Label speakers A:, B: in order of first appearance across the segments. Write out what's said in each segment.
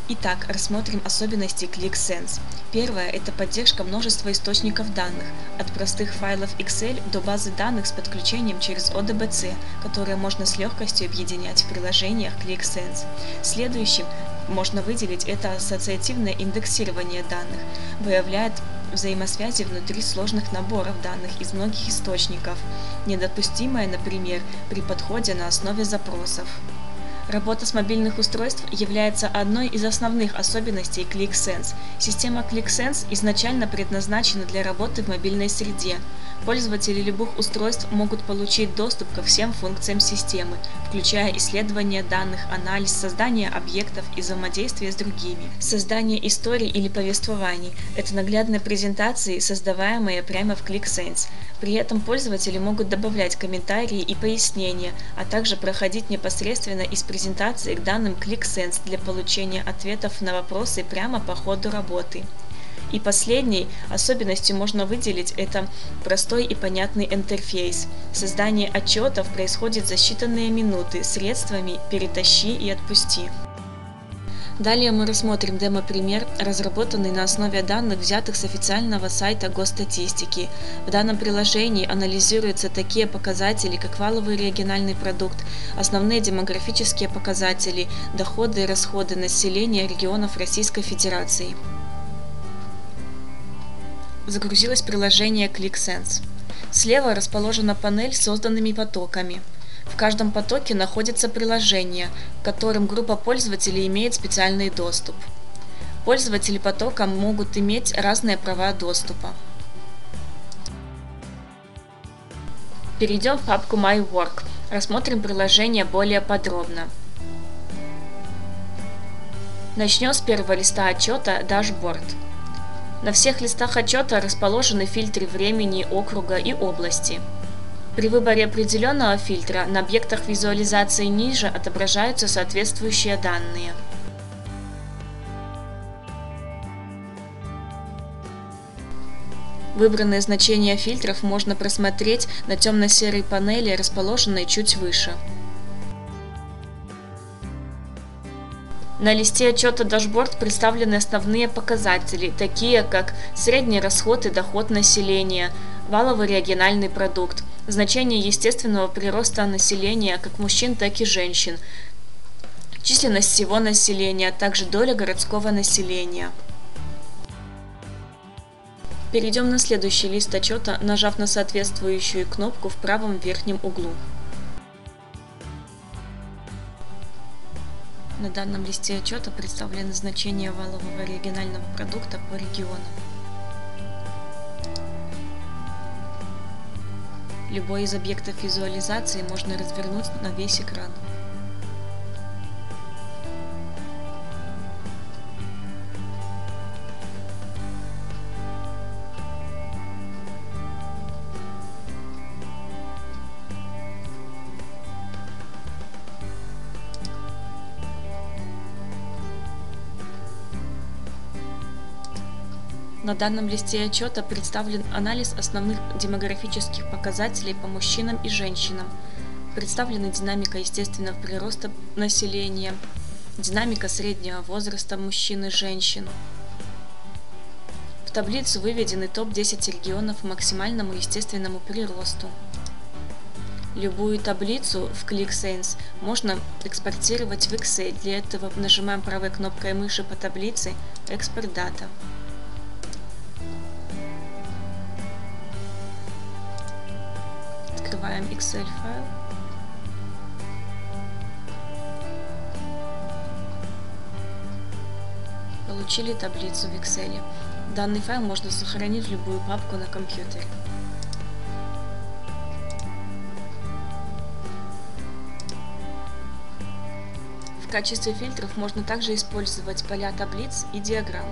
A: Итак, рассмотрим особенности ClickSense. Первое – это поддержка множества источников данных, от простых файлов Excel до базы данных с подключением через ODBC, которые можно с легкостью объединять в приложениях ClickSense. Следующим можно выделить это ассоциативное индексирование данных, выявляет взаимосвязи внутри сложных наборов данных из многих источников, недопустимое, например, при подходе на основе запросов. Работа с мобильных устройств является одной из основных особенностей ClickSense. Система ClickSense изначально предназначена для работы в мобильной среде. Пользователи любых устройств могут получить доступ ко всем функциям системы, включая исследование данных, анализ, создание объектов и взаимодействие с другими. Создание историй или повествований – это наглядные презентации, создаваемые прямо в ClickSense. При этом пользователи могут добавлять комментарии и пояснения, а также проходить непосредственно из презентации к данным ClickSense для получения ответов на вопросы прямо по ходу работы. И последней особенностью можно выделить это простой и понятный интерфейс. Создание отчетов происходит за считанные минуты средствами «перетащи и отпусти». Далее мы рассмотрим демо-пример, разработанный на основе данных, взятых с официального сайта госстатистики. В данном приложении анализируются такие показатели, как валовый региональный продукт, основные демографические показатели, доходы и расходы населения регионов Российской Федерации. Загрузилось приложение ClickSense. Слева расположена панель с созданными потоками. В каждом потоке находится приложение, к которым группа пользователей имеет специальный доступ. Пользователи потока могут иметь разные права доступа. Перейдем в папку My Work. Рассмотрим приложение более подробно. Начнем с первого листа отчета «Дашборд». На всех листах отчета расположены фильтры времени, округа и области. При выборе определенного фильтра на объектах визуализации ниже отображаются соответствующие данные. Выбранные значения фильтров можно просмотреть на темно-серой панели, расположенной чуть выше. На листе отчета «Дашборд» представлены основные показатели, такие как средний расход и доход населения, валовый региональный продукт, значение естественного прироста населения как мужчин, так и женщин, численность всего населения, а также доля городского населения. Перейдем на следующий лист отчета, нажав на соответствующую кнопку в правом верхнем углу. На данном листе отчета представлены значения валового регионального продукта по регионам. Любой из объектов визуализации можно развернуть на весь экран. На данном листе отчета представлен анализ основных демографических показателей по мужчинам и женщинам. Представлена динамика естественного прироста населения, динамика среднего возраста мужчин и женщин. В таблицу выведены топ-10 регионов по максимальному естественному приросту. Любую таблицу в ClickSense можно экспортировать в Excel. Для этого нажимаем правой кнопкой мыши по таблице «Экспорт дата». Открываем Excel файл. Получили таблицу в Excel. Данный файл можно сохранить в любую папку на компьютере. В качестве фильтров можно также использовать поля таблиц и диаграмм.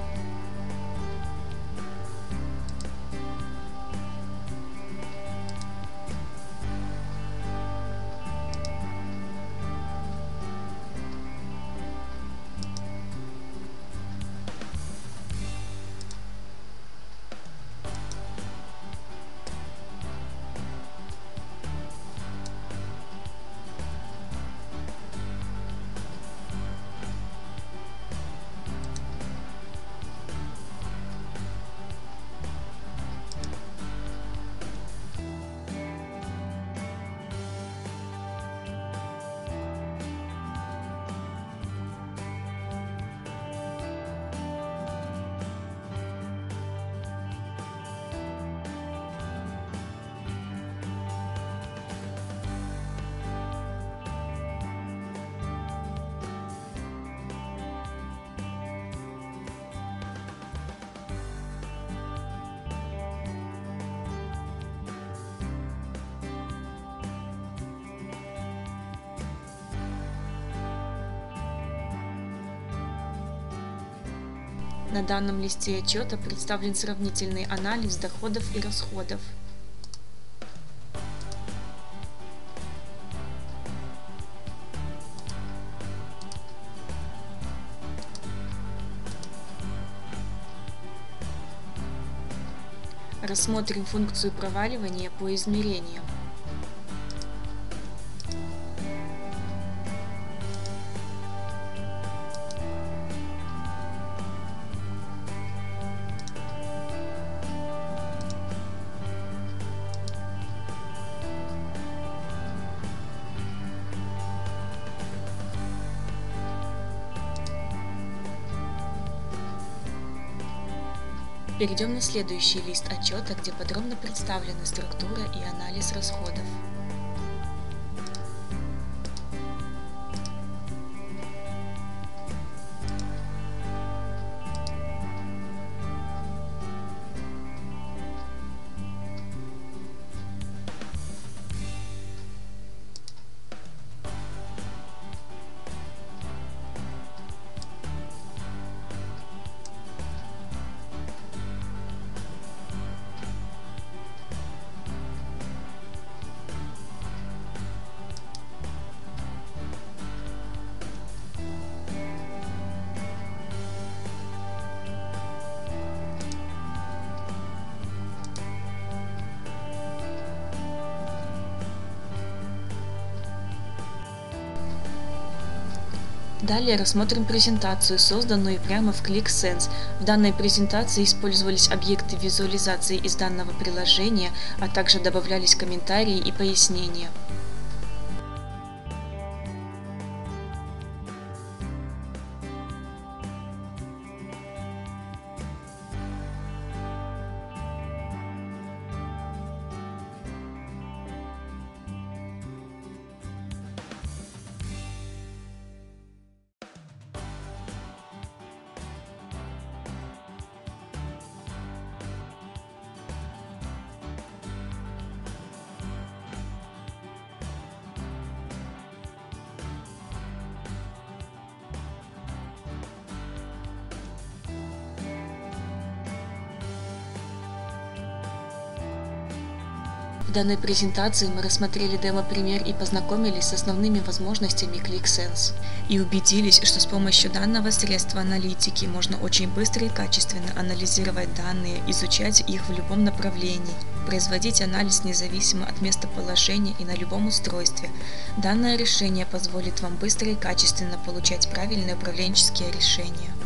A: На данном листе отчета представлен сравнительный анализ доходов и расходов. Рассмотрим функцию проваливания по измерениям. Перейдем на следующий лист отчета, где подробно представлены структура и анализ расходов. Далее рассмотрим презентацию, созданную прямо в ClickSense. В данной презентации использовались объекты визуализации из данного приложения, а также добавлялись комментарии и пояснения. В данной презентации мы рассмотрели демо-пример и познакомились с основными возможностями ClickSense. И убедились, что с помощью данного средства аналитики можно очень быстро и качественно анализировать данные, изучать их в любом направлении, производить анализ независимо от местоположения и на любом устройстве. Данное решение позволит вам быстро и качественно получать правильные управленческие решения.